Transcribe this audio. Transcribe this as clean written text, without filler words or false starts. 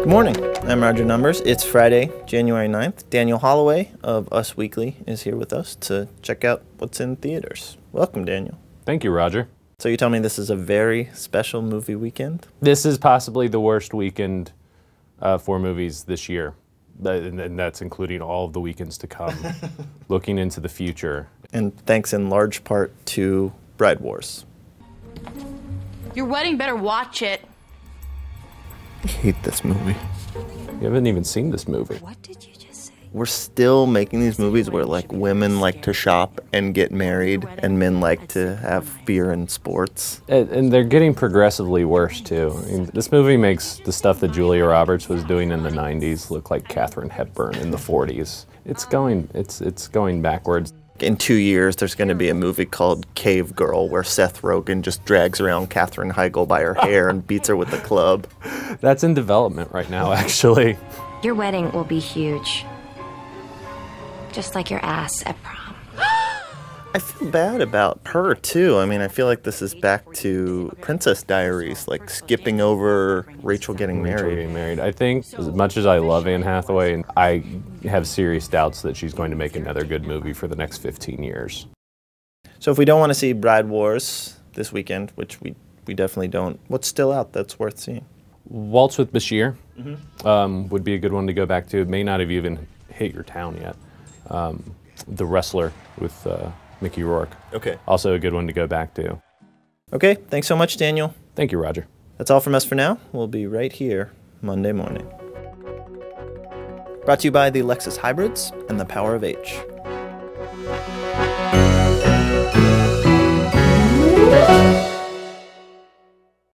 Good morning. I'm Roger Numbers. It's Friday, January 9th. Daniel Holloway of Us Weekly is here with us to check out what's in theaters. Welcome, Daniel. Thank you, Roger. So you tell me this is a very special movie weekend? This is possibly the worst weekend for movies this year. And that's including all of the weekends to come, looking into the future. And thanks in large part to Bride Wars. Your wedding better watch it. I hate this movie. You haven't even seen this movie. What did you just say? We're still making these movies where like women like to shop and get married and men like to have beer and sports. And they're getting progressively worse, too. I mean, this movie makes the stuff that Julia Roberts was doing in the 90s look like Katharine Hepburn in the 40s. It's going backwards. In 2 years, there's going to be a movie called Cave Girl where Seth Rogen just drags around Katherine Heigl by her hair and beats her with a club. That's in development right now, actually. Your wedding will be huge. Just like your ass at prom. I feel bad about her, too. I mean, I feel like this is back to Princess Diaries, like skipping over Rachel getting married. I think, as much as I love Anne Hathaway, I have serious doubts that she's going to make another good movie for the next 15 years. So if we don't want to see Bride Wars this weekend, which we definitely don't, what's still out that's worth seeing? Waltz with Bashir would be a good one to go back to. It may not have even hit your town yet. The Wrestler with Mickey Rourke. Okay. Also a good one to go back to. Okay, thanks so much, Daniel. Thank you, Roger. That's all from us for now. We'll be right here Monday morning. Brought to you by the Lexus Hybrids and the Power of H.